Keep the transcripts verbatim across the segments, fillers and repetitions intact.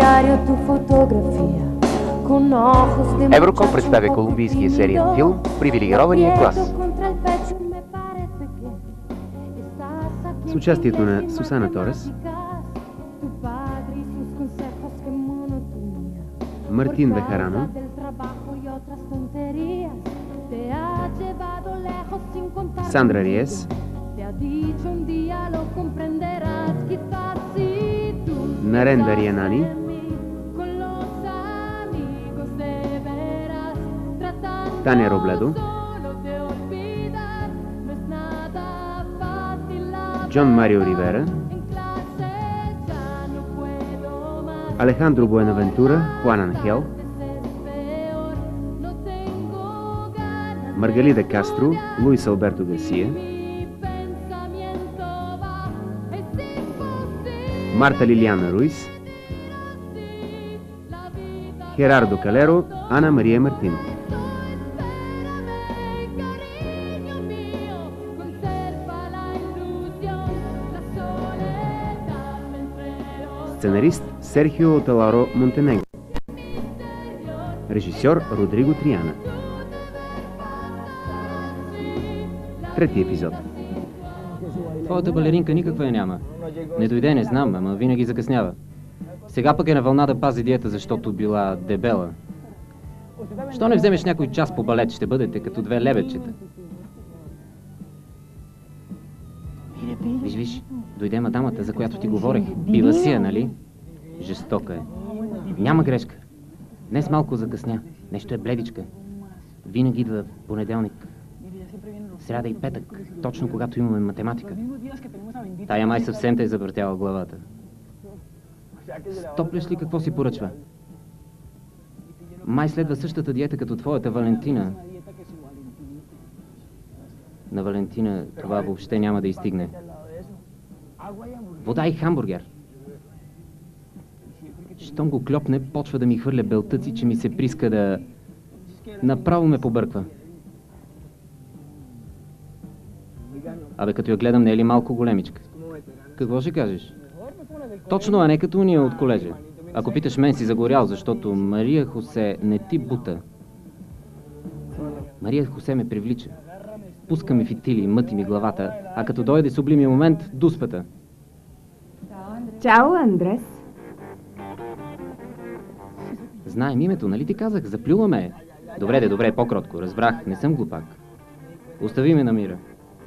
Евроком представя колумбийския сериен филм «Привилегирования клас». С участието на Сусана Торес, Мартин Бехарано, Сандра Риес, Наренда Рианани, Таня Робледо, Джон Марио Ривера, Алехандро Буенавентура, Хуан Анхел, Маргалида Кастро, Луис Алберто Гарсия, Марта Лилиана Руис, Херардо Калеро, Ана Мария Мартин. Сценарист Серхио Таларо Монтенегро. Режисьор Родриго Триана. Трети епизод. Твоята балеринка никаква я няма. Не дойде, не знам, ама винаги закъснява. Сега пък е на вълна да пази диета, защото била дебела. Що не вземеш някой час по балет, ще бъдете като две лебедчета. Виж, виж, дойде мадамата, за която ти говорех. Бива си я, нали? Жестока е. Няма грешка. Днес малко закъсня. Нещо е бледичка. Винаги идва в понеделник. Сряда и петък, точно когато имаме математика. Тая май съвсем те е завъртяла главата. Стоплеш ли какво си поръчва? Май следва същата диета като твоята Валентина. На Валентина това въобще няма да изстигне. Вода и хамбургер. Щом го клепне, почва да ми хвърля белтъци, че ми се приска да... Направо ме побърква. Абе, като я гледам, не е ли малко големичка? Какво ще кажеш? Точно, а не като уния от колежа. Ако питаш мен, си загорял, защото Мария Хосе не ти бута. Мария Хосе ме привлича. Пуска ми фитили, мъти ми главата, а като дойде сублимия момент, дуспата. Чао, Андрес. Знаем името, нали ти казах? Заплюла ме. Добре, де, добре, по-кротко. Разбрах, не съм глупак. Остави ме на мира.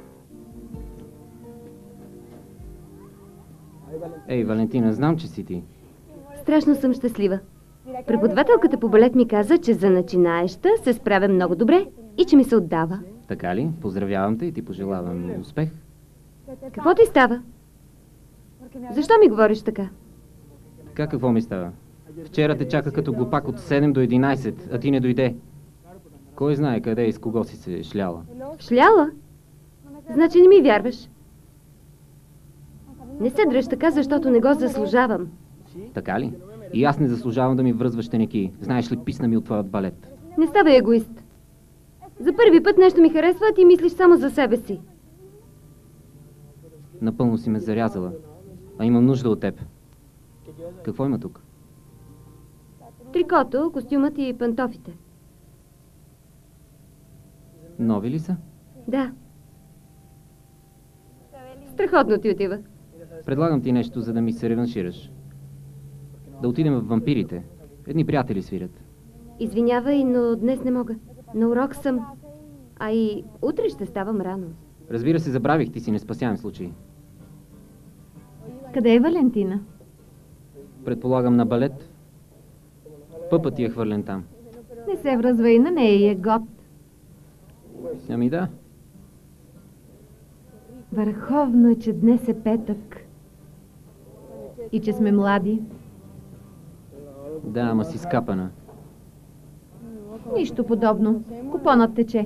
Ей, Валентина, знам, че си ти. Страшно съм щастлива. Преподавателката по балет ми каза, че за начинаеща се справя много добре и че ми се отдава. Така ли? Поздравявам те и ти пожелавам успех. Какво ти става? Защо ми говориш така? Така какво ми става? Вчера те чака като глупак от седем до единайсет, а ти не дойде. Кой знае къде и с кого си се шляла? Шляла? Значи не ми вярваш. Не се дръж така, защото не го заслужавам. Така ли? И аз не заслужавам да ми връзваш тенеки. Знаеш ли, писна ми от твоят балет. Не ставай егоист. За първи път нещо ми харесва, а ти мислиш само за себе си. Напълно си ме зарязала. А имам нужда от теб. Какво има тук? Трикото, костюмът и пантофите. Нови ли са? Да. Страхотно ти отива. Предлагам ти нещо, за да ми се реваншираш. Да отидем в вампирите. Едни приятели свирят. Извинявай, но днес не мога. На урок съм. А и утре ще ставам рано. Разбира се, забравих, ти си неспасяем случай. Къде е Валентина? Предполагам на балет. Пъпът ти е хвърлен там. Не се връзва и на нея е год. Ами да. Върховно е, че днес е петък. И че сме млади. Да, ама си скапана. Нищо подобно. Купонът тече.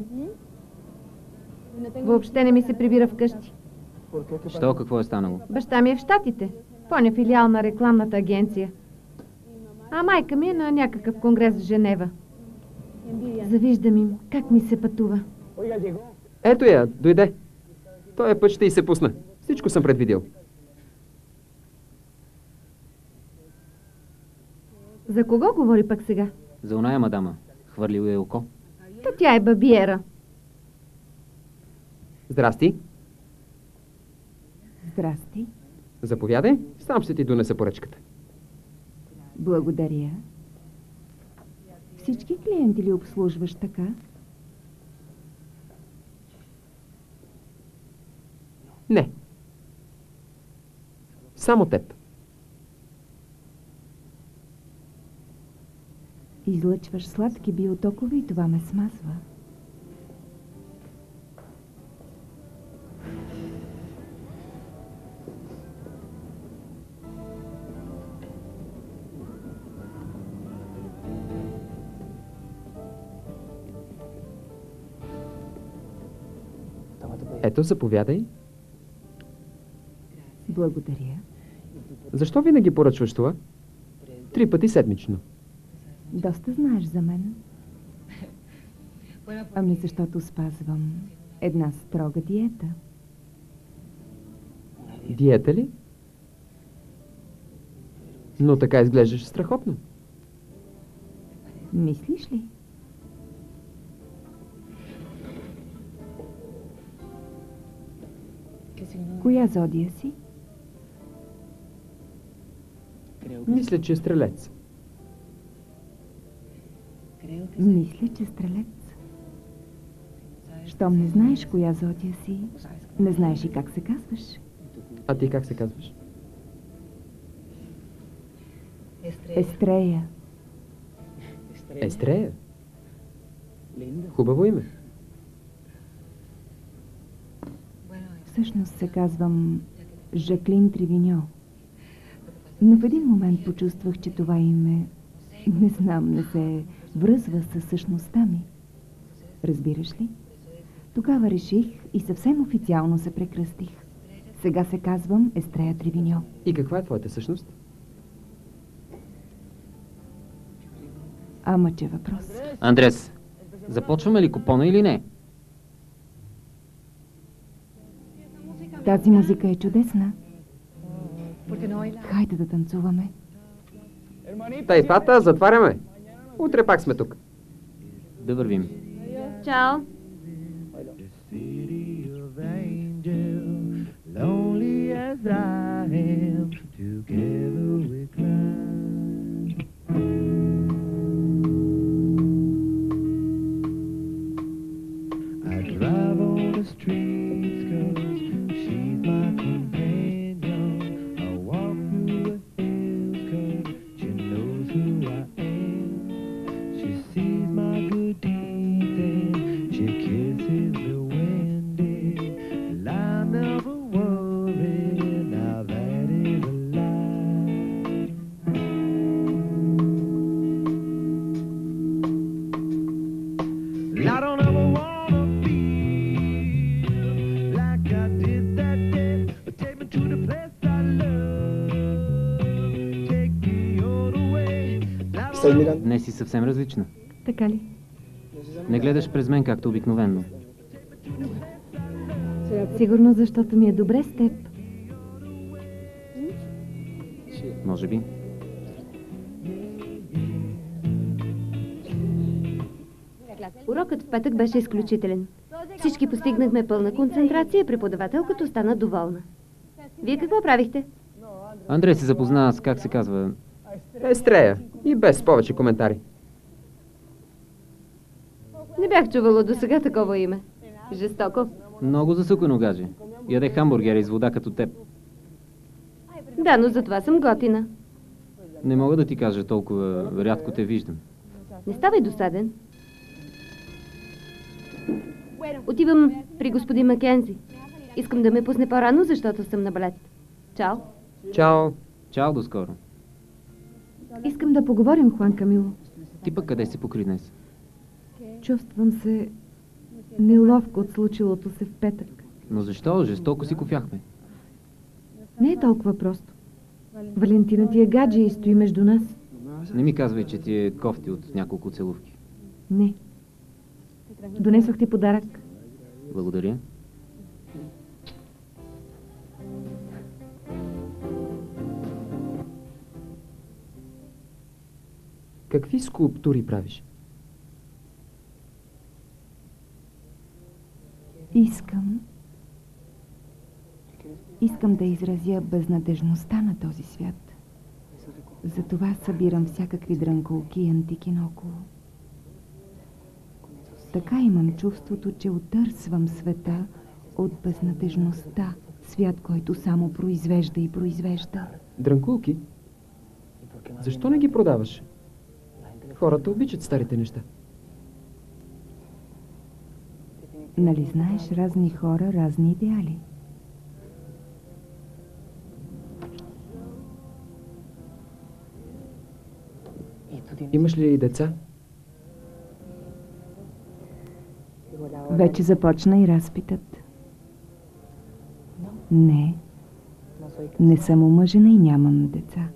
Въобще не ми се прибира вкъщи. Що, какво е станало? Баща ми е в Щатите. Пълня филиал на рекламната агенция. А майка ми е на някакъв конгрес в Женева. Завиждам им как ми се пътува. Ето я, дойде. Той път ще и се пусна. Всичко съм предвидил. За кого говори пък сега? За оная мадама. Хвърлил е око. Та тя е бабиера. Здрасти. Здрасти. Заповядай. Сам ще ти донеса поръчката. Благодаря. Всички клиенти ли обслужваш така? Не. Само теб. Излъчваш сладки биотокове и това ме смазва. Ето, заповядай. Благодаря. Защо винаги поръчваш това? Три пъти седмично. Доста знаеш за мен. Ами защото спазвам една строга диета. Диета ли? Но така изглеждаш страхотно. Мислиш ли? Коя зодия си? Мисля, че е стрелец. Мисля, че стрелец. Щом не знаеш коя зодия си, не знаеш и как се казваш. А ти как се казваш? Естрея. Естрея. Хубаво име. Всъщност се казвам Жаклин Тривиньо. Но в един момент почувствах, че това име, не знам, не се връзва със същността ми. Разбираш ли? Тогава реших и съвсем официално се прекръстих. Сега се казвам Естрея Тривиньо. И каква е твоята същност? Ама че въпрос. Андрес, започваме ли купона или не? Тази музика е чудесна. Хайде да танцуваме. Тъй, Пата, затваряме. Утре пак сме тук. Да вървим. Чао! Lonely as I am, together we climb. I drive on the streets 'cause she's my companion. I walk through the hills 'cause she knows who I am. She sees my good deeds and she kisses me when dead. I never worry, now that is a lie. I don't ever wanna feel like I did that day. Take me to the place I love. Take me all the way. Днес си съвсем различна. Така ли? Не гледаш през мен, както обикновено. Сигурно защото ми е добре с теб. Може би. Урокът в петък беше изключителен. Всички постигнахме пълна концентрация и преподавателката остана доволна. Вие какво правихте? Андрей се запозна с, как се казва, Естрея. И без повече коментари. Не бях чувала до сега такова име. Жестоко. много засукано гадже. Яде хамбургери с вода като теб. Да, но затова съм готина. Не мога да ти кажа, толкова рядко те виждам. Не ставай досаден. Отивам при господин Макензи. Искам да ме пусне по-рано, защото съм на балет. Чао. Чао. Чао, до скоро. Искам да поговорим, Хуан Камило. Ти пък къде си покри днес? Чувствам се неловко от случилото се в петък. Но защо? Жестоко си кофяхме. Не е толкова просто. Валентина ти е гадже и стои между нас. Не ми казвай, че ти е кофти от няколко целувки. Не. Донесох ти подарък. Благодаря. Какви скулптури правиш? Искам... Искам да изразя безнадежността на този свят. Затова събирам всякакви дрънкулки и антики наоколо. Така имам чувството, че отърсвам света от безнадежността, свят, който само произвежда и произвежда. Дрънкулки? Защо не ги продаваш? Хората обичат старите неща. Нали знаеш, разни хора, разни идеали. Имаш ли деца? Вече започна и разпитът. Не, не съм омъжена и нямам деца.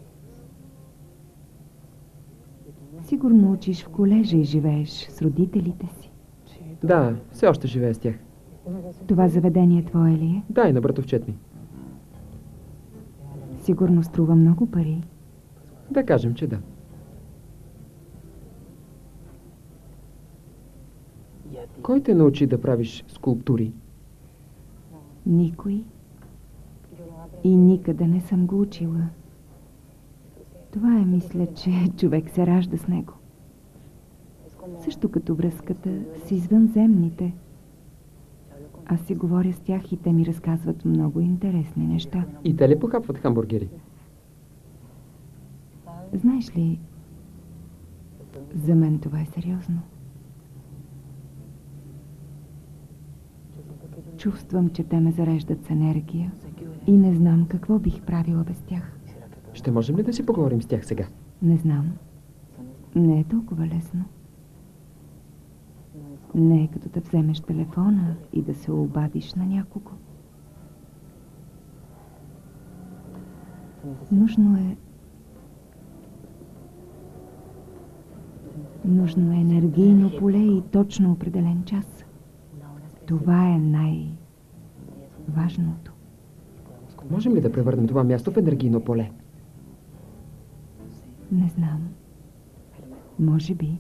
Сигурно учиш в колежа и живееш с родителите си. Да, все още живея с тях. Това заведение твое ли е? Да, и на братовчет ми. Сигурно струва много пари. Да кажем, че да. Кой те научи да правиш скулптури? Никой. И никъде не съм го учила. Това е, мисля, че човек се ражда с него. Също като връзката с извънземните. Аз си говоря с тях и те ми разказват много интересни неща. И те ли похапват хамбургери? Знаеш ли, за мен това е сериозно. Чувствам, че те ме зареждат с енергия и не знам какво бих правила без тях. Ще можем ли да си поговорим с тях сега? Не знам. Не е толкова лесно. Не е като да вземеш телефона и да се обадиш на някого. Нужно е... Нужно е енергийно поле и точно определен час. Това е най-важното. Можем ли да превърнем това място в енергийно поле? Не знам. Може би.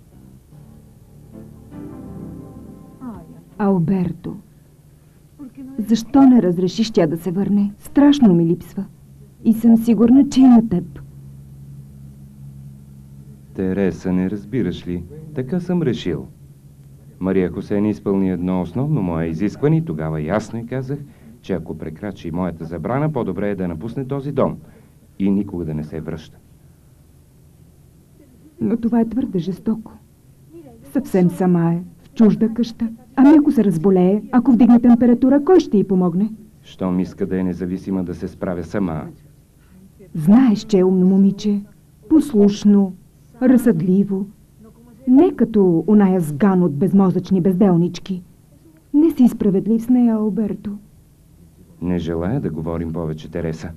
Алберто, защо не разрешиш тя да се върне? Страшно ми липсва. И съм сигурна, че и на теб. Тереса, не разбираш ли? Така съм решил. Мария Хосе не изпълни едно основно мое изискване и тогава ясно и казах, че ако прекрачи моята забрана, по-добре е да напусне този дом и никога да не се връща. Но това е твърде жестоко. Съвсем сама е, в чужда къща. Ами ако се разболее, ако вдигне температура, кой ще й помогне? Щом иска да е независима, да се справя сама. Знаеш, че е умно момиче. Послушно, разсъдливо. Не като оная сган от безмозъчни безделнички. Не си справедлив с нея, Алберто. Не желая да говорим повече, Тереса.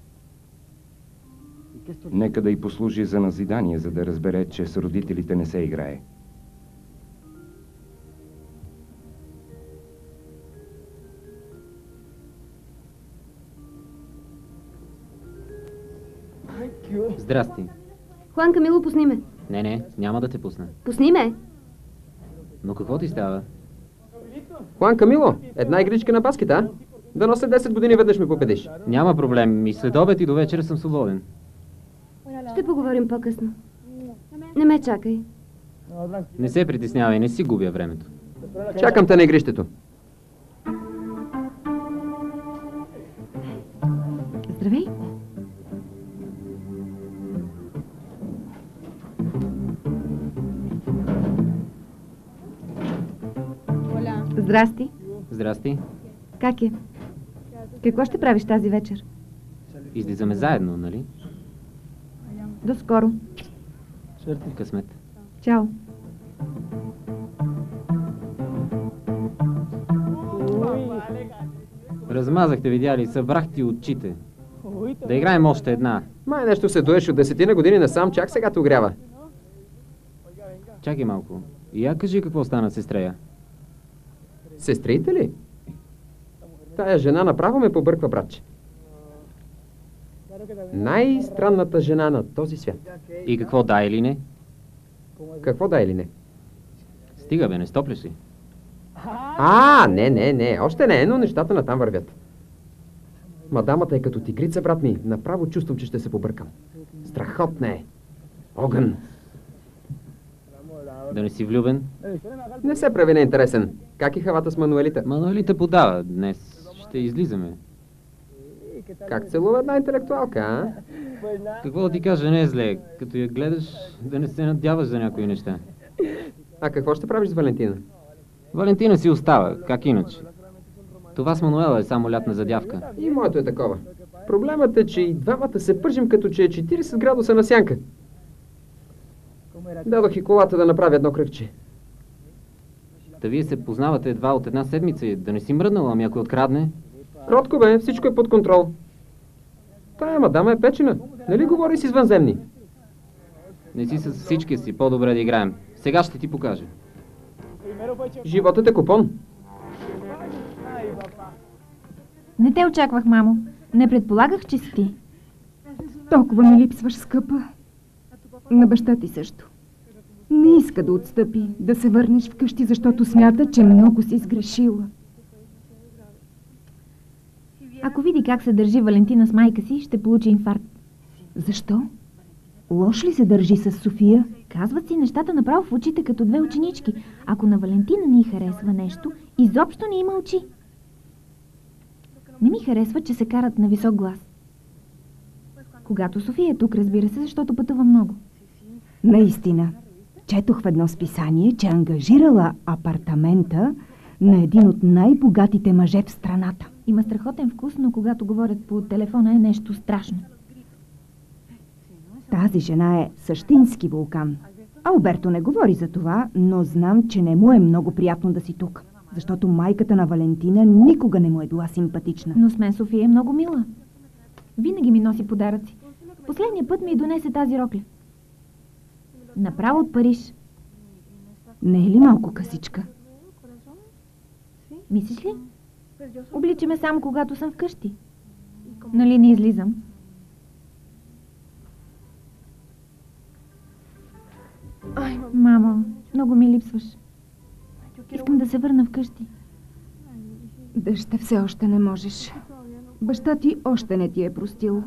Нека да й послужи за назидание, за да разбере, че с родителите не се играе. Здрасти. Хуан Камило, пусни ме. Не, не, няма да те пусна. Пусни ме. Но какво ти става? Хуан Камило, една игричка на баскета, а? Дано след десет години веднъж ме победиш. Няма проблем. И след обед и до вечера съм свободен. Ще поговорим по-късно. Не ме чакай. Не се притеснявай, не си губя времето. Чакам те на игрището. Здравей. Здрасти. Здрасти. Как е? Какво ще правиш тази вечер? Излизаме заедно, нали? До скоро. Късмет. Чао. Размазахте, видя ли? Събрах ти очите. Да играем още една. Май нещо се дуеш от десетина години насам, чак сега те огрява. Чакай малко. И я кажи какво стана с сестрея. Сестрите ли? Тая жена направо ме побърква, братче. Най-странната жена на този свят. И какво, да или не? Какво да или не? Стига бе, не стоплиш ли? А, не, не, не, още не, но нещата натам вървят. Мадамата е като тигрица, брат ми. Направо чувствам, че ще се побъркам. Страхотна е. Огън. Да не си влюбен? Не се прави неинтересен. Как е хавата с Мануелита? Мануелита подава. Днес ще излизаме. Как целува една интелектуалка, а? Какво да ти кажа, не е зле. Като я гледаш, да не се надяваш за някои неща. А какво ще правиш с Валентина? Валентина си остава, как иначе. Това с Мануела е само лятна задявка. И моето е такова. Проблемът е, че и двамата се пържим като че е четирийсет градуса на сянка. Дадох и колата да направя едно кръгче. Та вие се познавате едва от една седмица и да не си мръднала, ами ако открадне? Кротко бе, всичко е под контрол. Тая мадама е печена. Нали говори с извънземни? Не си с всички си, по-добре да играем. Сега ще ти покажа. Животът е купон. Не те очаквах, мамо. Не предполагах, че си ти. Толкова ми липсваш, скъпа. На баща ти също. Не иска да отстъпи, да се върнеш вкъщи, защото смята, че много си сгрешила. Ако види как се държи Валентина с майка си, ще получи инфаркт. Защо? Лош ли се държи с София? Казват си нещата направо в очите като две ученички. Ако на Валентина ни харесва нещо, изобщо не има очи. Не ми харесва, че се карат на висок глас. Когато София е тук, разбира се, защото пътува много. Наистина. Четох в едно списание, че ангажирала апартамента на един от най-богатите мъже в страната. Има страхотен вкус, но когато говорят по телефона е нещо страшно. Тази жена е същински вулкан. Алберто не говори за това, но знам, че не му е много приятно да си тук. Защото майката на Валентина никога не му е била симпатична. Но с мен София е много мила. Винаги ми носи подаръци. Последния път ми донесе тази рокля. Направо от Париж. Не е ли малко късичка? Мислиш ли? Обличаме само когато съм вкъщи. Нали не излизам? Мамо, много ми липсваш. Искам да се върна вкъщи. Дъща все още не можеш. Баща ти още не ти е простил.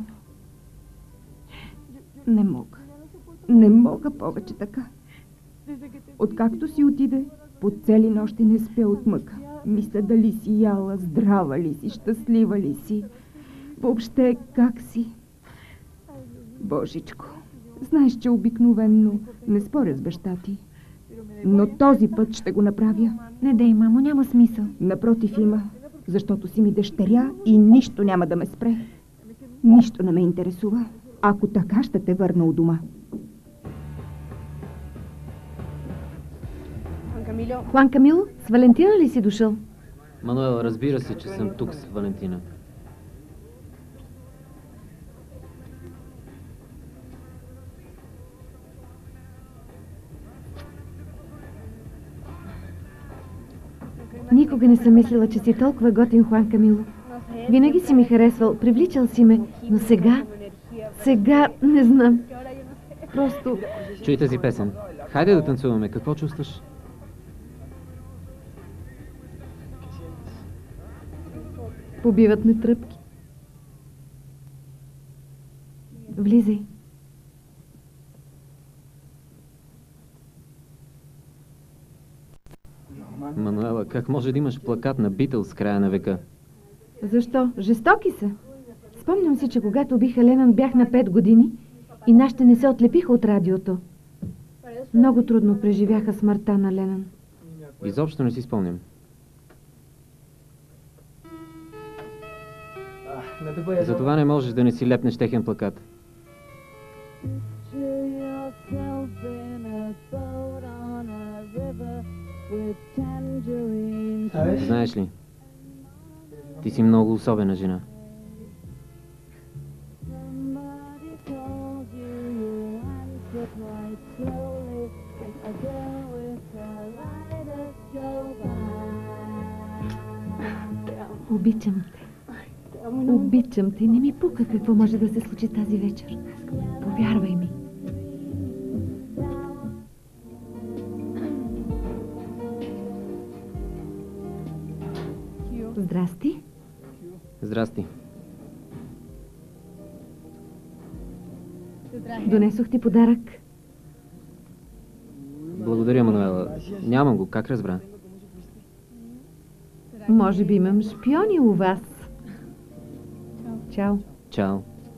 Не мога. Не мога повече така. Откакто си отиде, по цели нощи не спя от мъка. Мисля дали си яла, здрава ли си, щастлива ли си. Въобще как си? Божичко, знаеш, че обикновенно не споря с баща ти. Но този път ще го направя. Не дей, мамо, няма смисъл. Напротив има, защото си ми дъщеря и нищо няма да ме спре. Нищо не ме интересува. Ако така, ще те върна у дома. Хуан Камило, с Валентина ли си дошъл? Мануел, разбира се, че съм тук с Валентина. Никога не съм мислила, че си толкова готин, Хуан Камило. Винаги си ми харесвал, привличал си ме, но сега, сега не знам. Просто... Чуй тази песен. Хайде да танцуваме. Какво чувстваш? Побиват ме тръпки. Влизай. Мануела, как може да имаш плакат на Битълс с края на века? Защо? Жестоки са. Спомням си, че когато убиха Ленън, бях на пет години и нашите не се отлепиха от радиото. Много трудно преживяха смъртта на Ленън. Изобщо не си спомням. Затова не можеш да не си лепнеш техен плакат. Знаеш ли, ти си много особена жена. Обичам те. Обичам те. Не ми пука какво може да се случи тази вечер. Повярвай ми. Здрасти. Здрасти. Донесох ти подарък. Благодаря, Мануела. Нямам го. Как разбра? Може би имам шпиони у вас. Чао. Чао.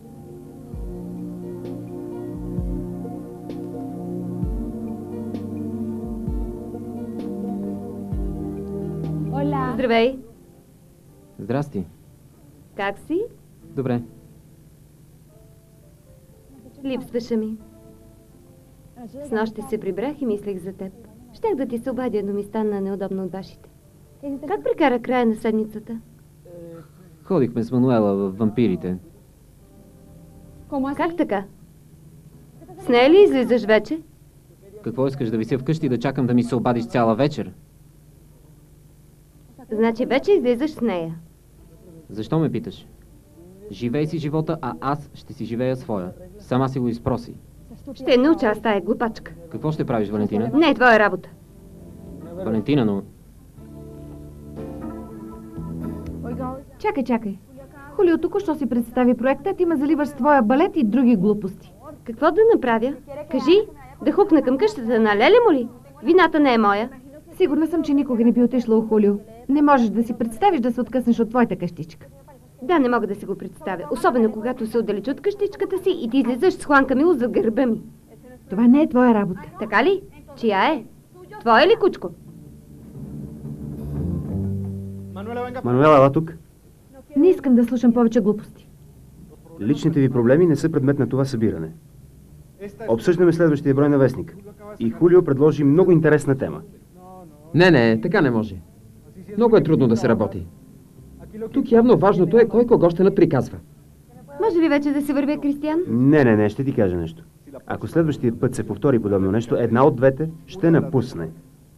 Здравей! Здрасти. Как си? Добре. Липсваше ми. С нощи се прибрах и мислех за теб. Щях да ти се обадя, но ми стана неудобно от вашите. Как прекара края на седмицата? Ходихме с Мануела в вампирите. Как така? С нея ли излизаш вече? Какво искаш, да вися вкъщи и да чакам да ми се обадиш цяла вечер? Значи вече излизаш с нея. Защо ме питаш? Живей си живота, а аз ще си живея своя. Сама си го изпроси. Ще науча аз тая глупачка. Какво ще правиш, Валентина? Не е твоя работа. Валентина, но... Чакай, чакай. Хулио току-що си представи проекта, ти ме заливаш с твоя балет и други глупости. Какво да направя? Кажи, да хукна към къщата на Леле му ли? Вината не е моя. Сигурна съм, че никога не би отишла у Хулио. Не можеш да си представиш да се откъснеш от твоята къщичка. Да, не мога да си го представя. Особено когато се отдалечи от къщичката си и ти излизаш с Хуан Камило зад гърба ми. Това не е твоя работа. Така ли? Чия е? Твоя ли, кучко? Мануела, ела тук. Не искам да слушам повече глупости. Личните ви проблеми не са предмет на това събиране. Обсъждаме следващия брой на вестник. И Хулио предложи много интересна тема. Не, не, така не може. Много е трудно да се работи. Тук явно важното е кой кого ще надприказва. Може ли вече да се вървя, Кристиян? Не, не, не, ще ти кажа нещо. Ако следващия път се повтори подобно нещо, една от двете ще напусне.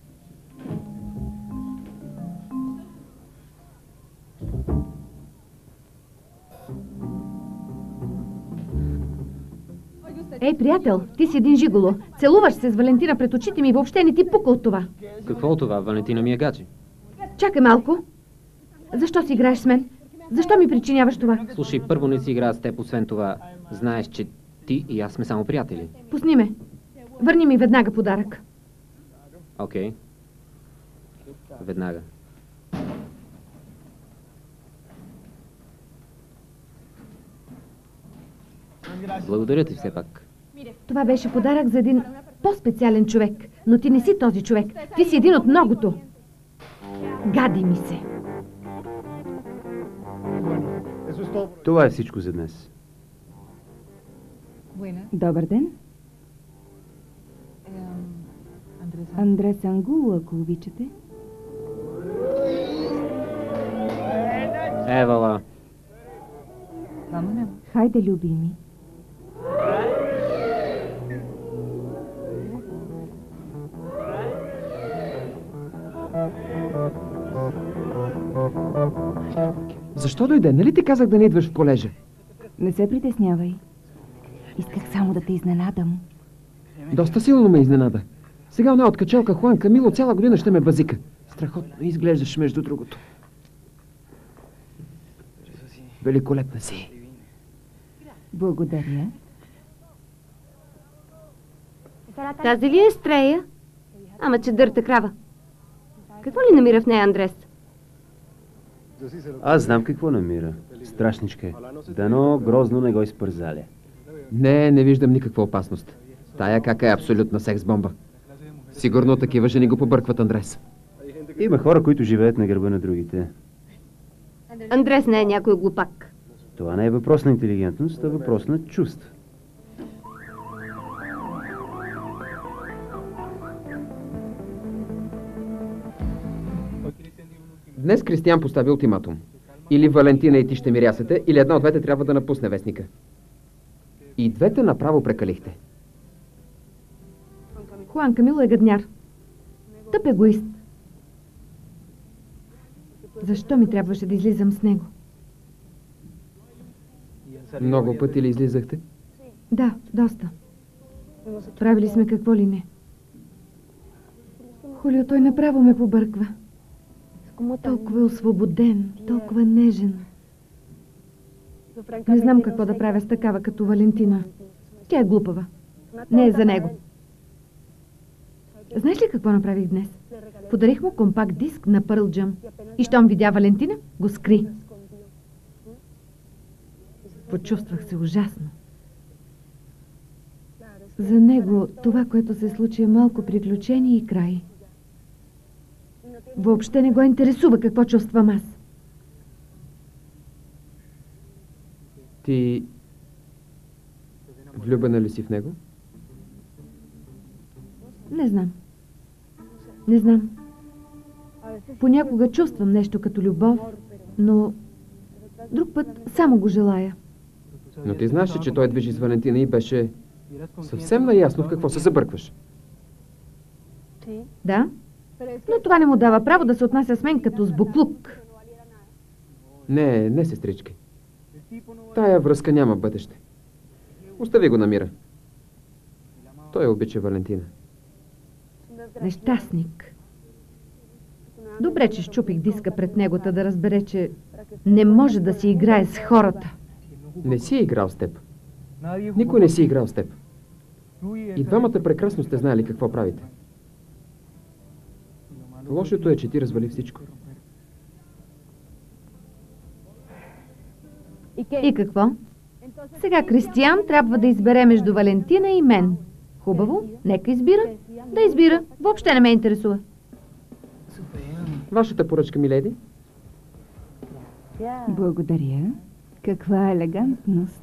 Ей, приятел, ти си един жиголо. Целуваш се с Валентина пред очите ми и въобще не ти пука от това. Какво от това? Валентина ми е гачи. Чакай малко. Защо си играеш с мен? Защо ми причиняваш това? Слушай, първо не си играя с теб, освен това. Знаеш, че ти и аз сме само приятели. Пусни ме. Върни ми веднага подарък. Окей. Веднага. Благодаря ти все пак. Това беше подарък за един по-специален човек. Но ти не си този човек. Ти си един от многото. Гади ми се. Това е всичко за днес. Добър ден. Андрес Ангуло, ако обичате. Евала. Хайде, любими. Защо дойде? Нали ти казах да не идваш в колежа? Не се притеснявай. Исках само да те изненадам. Доста силно ме изненада. Сега она от качалка Хуан Камило цяла година ще ме базика. Страхотно изглеждаш, между другото. Великолепна си. Благодаря. Тази ли е Стрея? Ама че дърта крава. Какво ли намира в нея Андрес? Аз знам какво намира. Страшничка е. Дано грозно не го изпързаля. Не, не виждам никаква опасност. Тая кака е абсолютна секс-бомба. Сигурно такива жени го побъркват, Андрес. Има хора, които живеят на гърба на другите. Андрес не е някой глупак. Това не е въпрос на интелигентност, а въпрос на чувство. Днес Кристиян постави ултиматум. Или Валентина и ти ще ми рясате, или една от двете трябва да напусне вестника. И двете направо прекалихте. Хуан Камило е гадняр. Тъп егоист. Защо ми трябваше да излизам с него? Много пъти ли излизахте? Да, доста. Правили сме какво ли не. Хулио, той направо ме побърква. Толкова е освободен, толкова нежен. Не знам какво да правя с такава като Валентина. Тя е глупава. Не е за него. Знаеш ли какво направих днес? Подарих му компакт диск на Pearl Jam. И щом видя Валентина, го скри. Почувствах се ужасно. За него това, което се случи, е малко приключение и край. Въобще не го интересува какво чувствам аз. Ти влюбена ли си в него? Не знам. Не знам. Понякога чувствам нещо като любов, но друг път само го желая. Но ти знаеш, че той движи с Валентина и беше съвсем наясно в какво се забъркваш. Да, но това не му дава право да се отнася с мен като с буклук. Не, не, сестрички. Тая връзка няма бъдеще. Остави го на мира. Той обича Валентина. Нещастник. Добре, че щупих диска пред него, та да разбере, че не може да си играе с хората. Не си играл с теб. Никой не си играл с теб. И двамата прекрасно сте знали какво правите. Лошото е, че ти развали всичко. И какво? Сега Кристиян трябва да избере между Валентина и мен. Хубаво, нека избира. Да избира. Въобще не ме интересува. Вашата поръчка, миледи? Благодаря. Каква елегантност.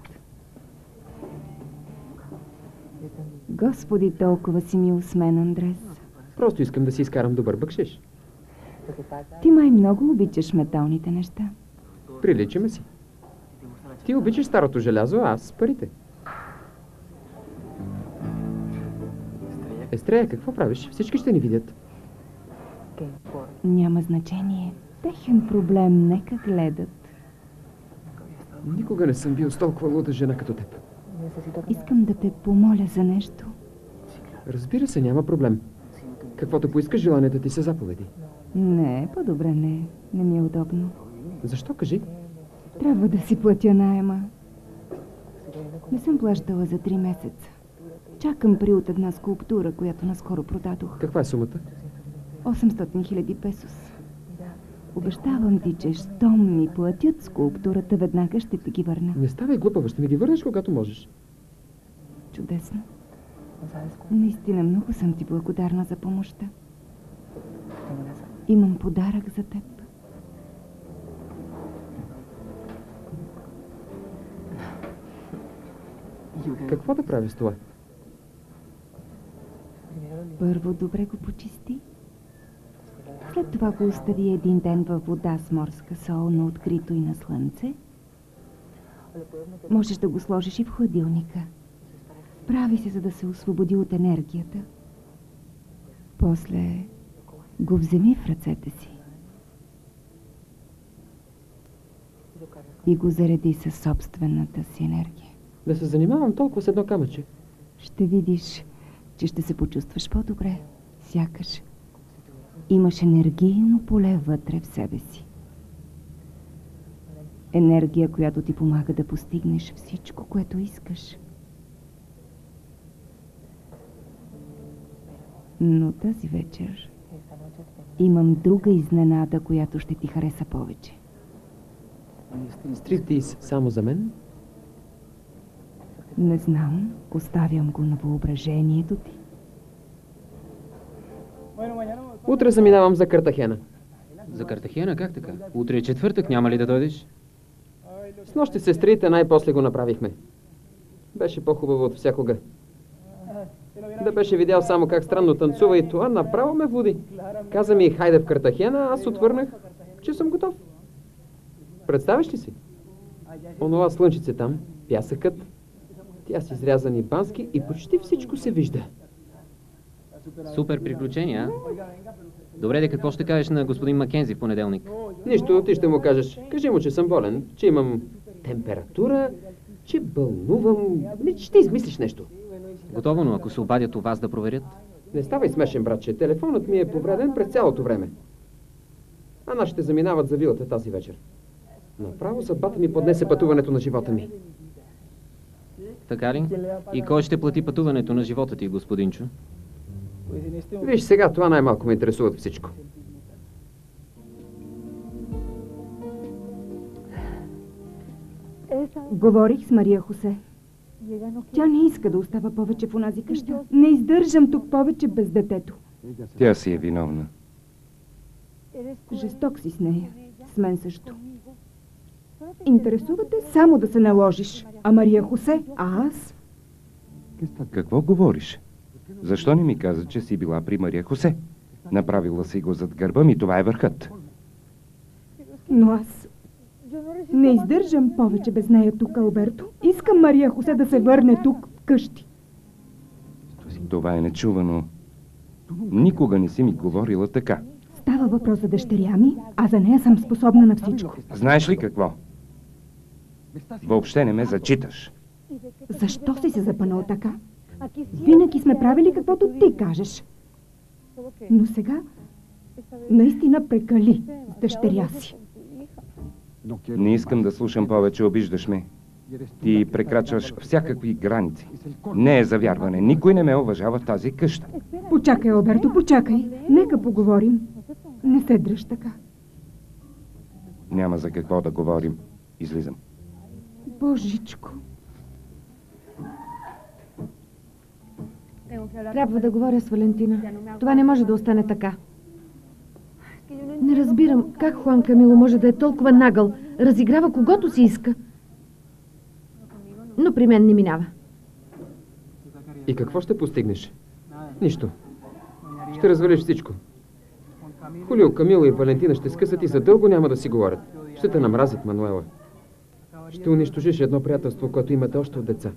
Господи, толкова си мил с мен, Андрес. Просто искам да си изкарам добър бъкшиш. Ти май много обичаш металните неща. Приличаме си. Ти обичаш старото желязо, а аз парите. Естрея, какво правиш? Всички ще ни видят. Няма значение. Техен проблем, нека гледат. Никога не съм бил с толкова луда жена като теб. Искам да те помоля за нещо. Разбира се, няма проблем. Каквото поискаш, желанията ти са заповеди. Не, по-добре не. Не ми е удобно. Защо, кажи? Трябва да си платя наема. Не съм плащала за три месеца. Чакам при от една скулптура, която наскоро продадох. Каква е сумата? осемстотин хиляди песос. Обещавам ти, че щом ми платят скулптурата, веднага ще ти ги върна. Не ставай глупава, ще ми ги върнеш, когато можеш. Чудесно. Наистина много съм ти благодарна за помощта. Имам подарък за теб. Какво да правя с това? Първо добре го почисти. След това го остави един ден във вода с морска сол на открито и на слънце. Можеш да го сложиш и в хладилника. Прави се, за да се освободи от енергията. После го вземи в ръцете си. И го зареди със собствената си енергия. Да се занимавам толкова с едно камъче. Ще видиш, че ще се почувстваш по-добре. Сякаш имаш енергийно поле вътре в себе си. Енергия, която ти помага да постигнеш всичко, което искаш. Но тази вечер имам друга изненада, която ще ти хареса повече. Стриптиз само за мен? Не знам, оставям го на въображението ти. Утре заминавам за Картахена. За Картахена? Как така? Утре е четвъртък, няма ли да дойдеш? С нощи сестрите най-после го направихме. Беше по-хубаво от всякога. Да беше видял само как странно танцува и това направо ме води. Каза ми, хайде в Картахена, аз отвърнах, че съм готов. Представяш ли си? Онова слънчице там, пясъкът, тя с изрязани бански и почти всичко се вижда. Супер приключение, а? Добре, де какво ще кажеш на господин Макензи в понеделник? Нищо, ти ще му кажеш. Кажи му, че съм болен, че имам температура, че бълнувам, не, че ще измислиш нещо. Готово, но ако се обадят у вас да проверят? Не ставай смешен, братче. Телефонът ми е повреден през цялото време. а нашите заминават за вилата тази вечер. Направо съдбата ми поднесе пътуването на живота ми. Така ли? И кой ще плати пътуването на живота ти, господинчо? Виж, сега това най-малко ме интересува от всичко. Говорих с Мария Хосе. Тя не иска да остава повече в онази къща. Не издържам тук повече без детето. Тя си е виновна. Жесток си с нея. С мен също. Интересувате само да се наложиш. А Мария Хосе, а аз? Какво говориш? Защо не ми каза, че си била при Мария Хосе? Направила си го зад гърба ми, това е върхът. Но аз не издържам повече без нея тук, Алберто. Искам Мария Хосе да се върне тук, вкъщи. Това е нечувано. Никога не си ми говорила така. Става въпрос за дъщеря ми, а за нея съм способна на всичко. Знаеш ли какво? Въобще не ме зачиташ. Защо си се запънал така? Винаги сме правили каквото ти кажеш. Но сега наистина прекали с дъщеря си. Не искам да слушам повече, обиждаш ме. Ти прекрачваш всякакви граници. Не е за вярване. Никой не ме уважава в тази къща. Почакай, Алберто, почакай. Нека поговорим. Не се дръж така. Няма за какво да говорим. Излизам. Божичко. Трябва да говоря с Валентина. Това не може да остане така. Не разбирам как Хуан Камило може да е толкова нагъл. Разиграва когото си иска. Но при мен не минава. И какво ще постигнеш? Нищо. Ще развалиш всичко. Хулио, Камило и Валентина ще скъсат и задълго няма да си говорят. Ще те намразят, Мануела. Ще унищожиш едно приятелство, което имате още от деца.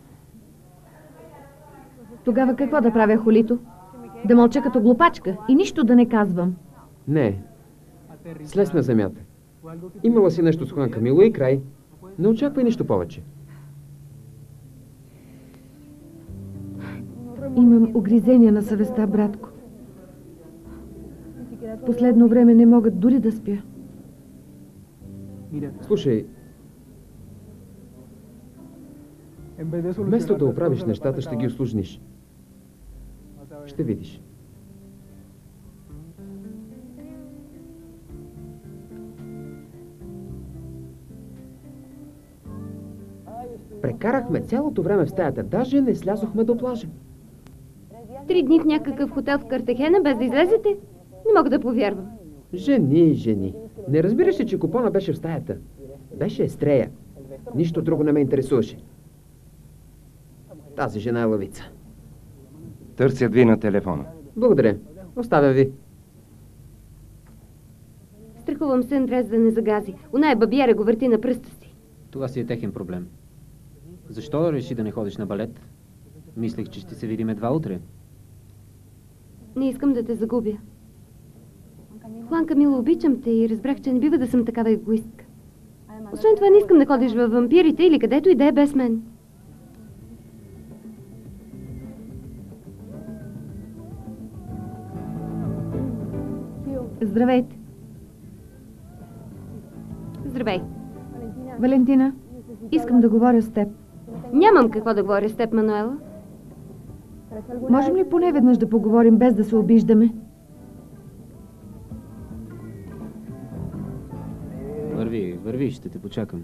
Тогава какво да правя, Холито? Да мълча като глупачка и нищо да не казвам. Не. Слез на земята. Имала си нещо с Хуан Камило и край. Не очаквай нищо повече. Имам огризения на съвестта, братко. В последно време не мога дори да спя. Слушай, вместо да оправиш нещата, ще ги услужниш. Ще видиш. Прекарахме цялото време в стаята, даже не слязохме до плажа. Три дни в някакъв хотел в Картахена, без да излезете? Не мога да повярвам. Жени, жени. Не разбираш ли, че купона беше в стаята? Беше Естрея. Нищо друго не ме интересуваше. Тази жена е лъвица. Търсят ви на телефона. Благодаря. Оставя ви. Страхувам се Андрес да не загази. Оная бабиера го върти на пръста си. Това си е техен проблем. Защо реши да не ходиш на балет? Мислех, че ще се видим едва утре. Не искам да те загубя. Хуан Камило, обичам те и разбрах, че не бива да съм такава егоистка. Освен това, не искам да ходиш във вампирите или където и да е без мен. Здравейте. Здравей. Валентина, искам да говоря с теб. Нямам какво да говоря с теб, Мануела. Можем ли поне веднъж да поговорим без да се обиждаме? Върви, върви, ще те почакам.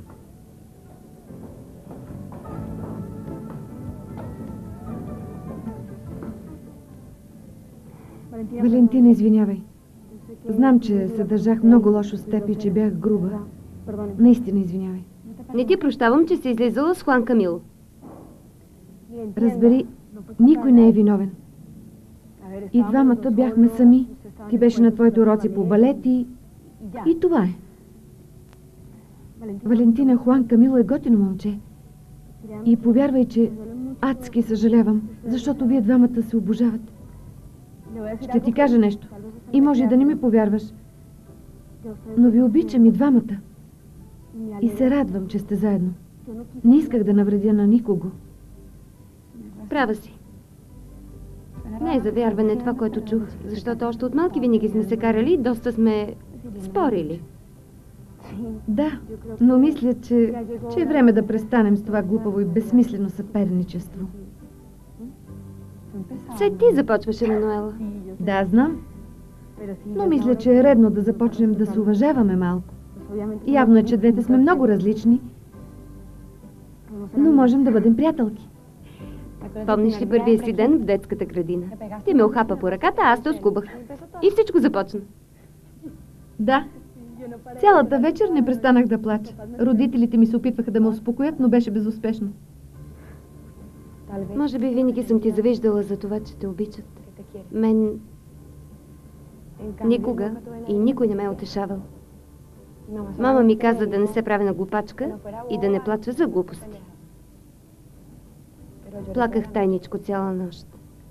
Валентина, извинявай. Знам, че се държах много лошо с теб и че бях груба. Наистина извинявай. Не ти прощавам, че си излизала с Хуан Камило. Разбери, никой не е виновен. И двамата бяхме сами. Ти беше на твоите уроци по балет и... И това е. Валентина, Хуан Камило е готино момче. И повярвай, че адски съжалявам, защото вие двамата се обожавате. Ще ти кажа нещо. И може да не ми повярваш. Но ви обичам и двамата. И се радвам, че сте заедно. Не исках да навредя на никого. Права си. Не е за вярване това, което чух, защото още от малки винаги сме се карали, доста сме Спорили? Да, но мисля, че, че е време да престанем с това глупаво и безсмислено съперничество. Все ти започваше, Мануела. Да, знам. Но мисля, че е редно да започнем да се уважаваме малко. Явно е, че двете сме много различни, но можем да бъдем приятелки. Помниш ли първия си ден в детската градина? Ти ме охапа по ръката, а аз те оскубах. И всичко започна. Да. Цялата вечер не престанах да плача. Родителите ми се опитваха да ме успокоят, но беше безуспешно. Може би винаги съм ти завиждала за това, че те обичат. Мен никога и никой не ме е утешавал. Мама ми каза да не се прави на глупачка и да не плача за глупости. Плаках тайничко цяла нощ.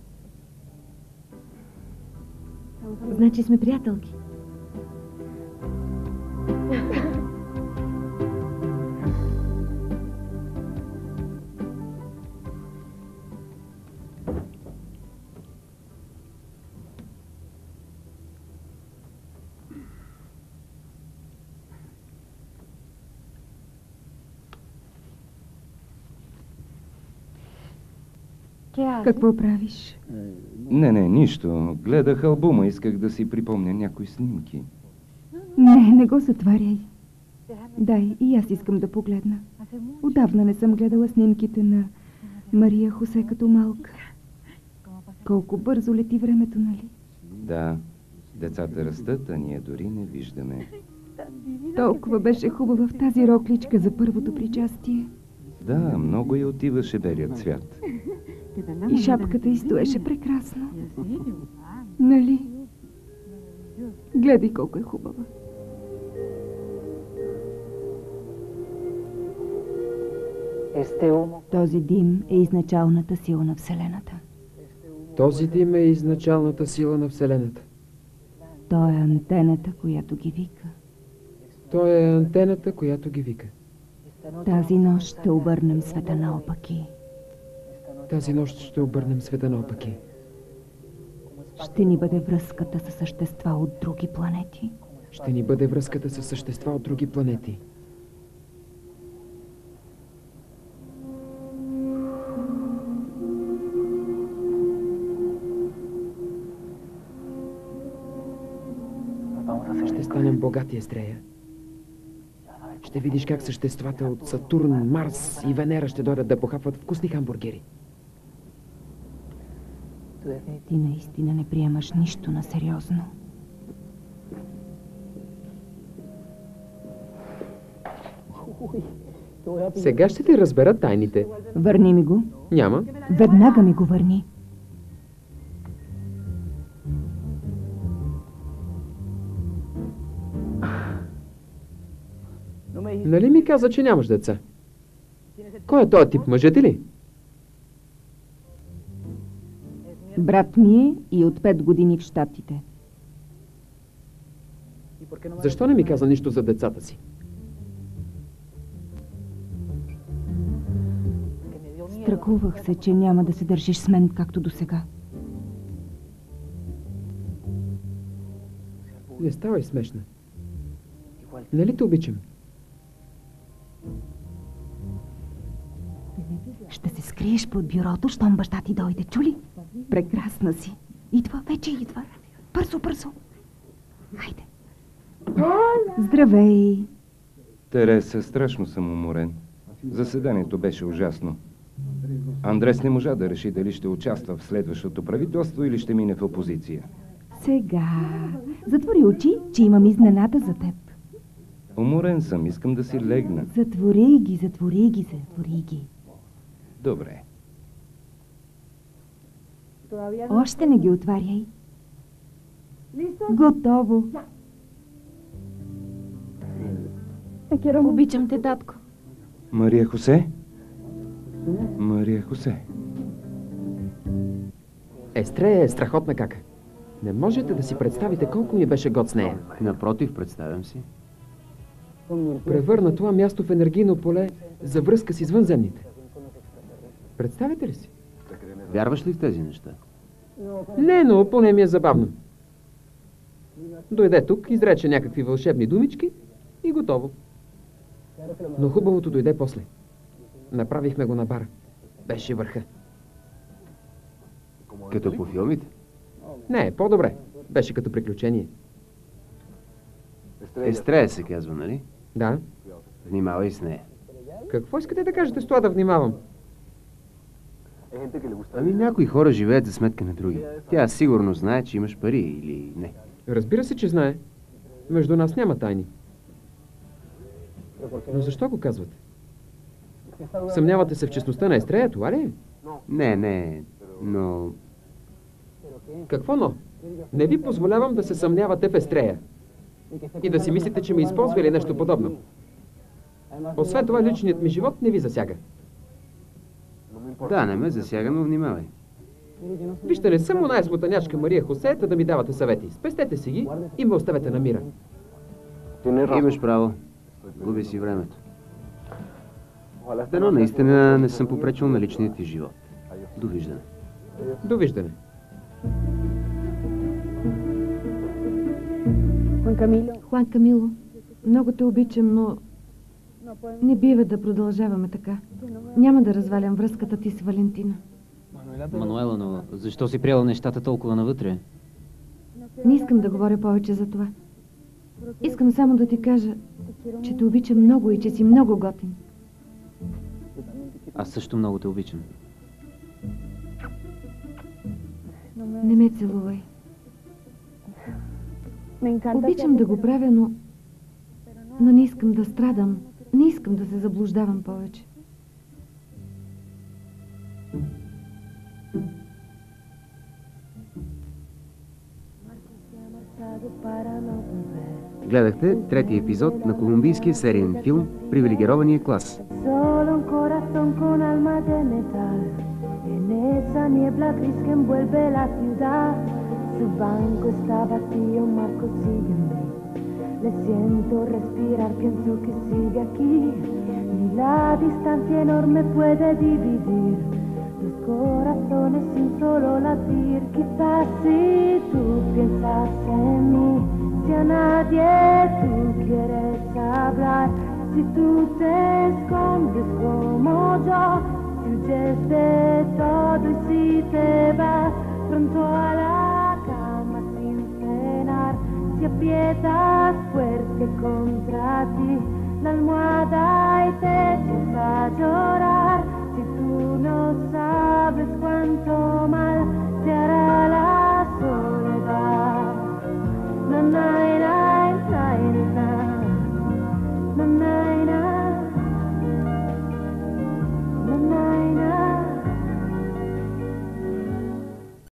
Значи сме приятелки. Какво правиш? Не, не, нищо. Гледах албума, исках да си припомня някои снимки. Не, не го затваряй. Дай, и аз искам да погледна. Отдавна не съм гледала снимките на Мария Хосе като малка. Колко бързо лети времето, нали? Да, децата растат, а ние дори не виждаме. Толкова беше хубава в тази рокличка за първото причастие. Да, много и отиваше белият цвят. И шапката й стоеше прекрасно. Нали? Гледай колко е хубава. Този дим е изначалната сила на Вселената. Този дим е изначалната сила на Вселената. Той е антената, която ги вика. Той е антената, която ги вика. Тази нощ ще обърнем света наопаки. Тази нощ ще обърнем света наопаки. Ще ни бъде връзката с същества от други планети. Ще ни бъде връзката с същества от други планети. Ще станем богати, Естрея. Ще видиш как съществата от Сатурн, Марс и Венера ще дойдат да похапват вкусни хамбургери. Ти наистина не приемаш нищо на сериозно. Сега ще ти разбера тайните. Върни ми го. Няма. Веднага ми го върни. Нали ми каза, че нямаш деца? Кой е този тип? Мъжът ли? Брат ми е и от пет години в Щатите. Защо не ми каза нищо за децата си? Страхувах се, че няма да се държиш с мен както досега. Не ставай смешна. Нали те обичам? Ще се скриеш под бюрото, щом баща ти дойде, чули? Прекрасна си. Идва, вече идва. Бързо, бързо. Хайде. Здравей. Тереса, страшно съм уморен. Заседанието беше ужасно. Андрес не можа да реши дали ще участва в следващото правителство или ще мине в опозиция. Сега. Затвори очи, че имам изненада за теб. Уморен съм, искам да си легна. Затвори ги, затвори ги, затвори ги. Добре. Още не ги отваряй. Готово. Обичам те, татко. Мария Хосе? Мария Хосе. Естрея е страхотна кака. Не можете да си представите колко ми беше год с нея. Напротив, представям си. Превърна това място в енергийно поле за връзка с извънземните. Представете ли си? Вярваш ли в тези неща? Не, но поне ми е забавно. Дойде тук, изрече някакви вълшебни думички и готово. Но хубавото дойде после. Направихме го на бар. Беше върха. Като по филмите? Не, по-добре. Беше като приключение. Естрея се казва, нали? Да. Внимавай с нея. Какво искате да кажете с това да внимавам? Ами някои хора живеят за сметка на други. Тя сигурно знае, че имаш пари или не. Разбира се, че знае. Между нас няма тайни. Но защо го казвате? Съмнявате се в честността на Естрея, това ли е? Не, не, но... Какво но? Не ви позволявам да се съмнявате в Естрея. И да си мислите, че ме използва или нещо подобно. Освен това, личният ми живот не ви засяга. Да, не ме засяга, но внимавай. Вижте, не съм оная смутанячка Мария Хосеята да ми давате съвети. Спестете си ги и ме оставете на мира. Имаш право. Губи си времето. Дано наистина не съм попречил на личния ти живот. Довиждане. Довиждане. Хуан Камило, много те обичам, но не бива да продължаваме така. Няма да развалям връзката ти с Валентина. Мануела, но защо си приела нещата толкова навътре? Не искам да говоря повече за това. Искам само да ти кажа, че те обичам много и че си много готин. Аз също много те обичам. Не ме целувай. Обичам да го правя, но... но не искам да страдам. Не искам да се заблуждавам повече. Гледахте трети епизод на колумбийския сериен филм «Привилегирования клас». Solo un corazón con alma de metal, en esa niebla gris que envuelve la ciudad. Su banco está vacío, Marco sigue en mí. Le siento respirar, pienso que sigue aquí. Ni la distancia enorme puede dividir dos corazones sin solo latir. Quizás si tú piensas en mí, si a nadie tú quieres hablar, si tú te escondes como yo, si huyes de todo y si te vas pronto a la cama sin cenar, si aprietas fuerte contra ti la almohada y te echas a llorar.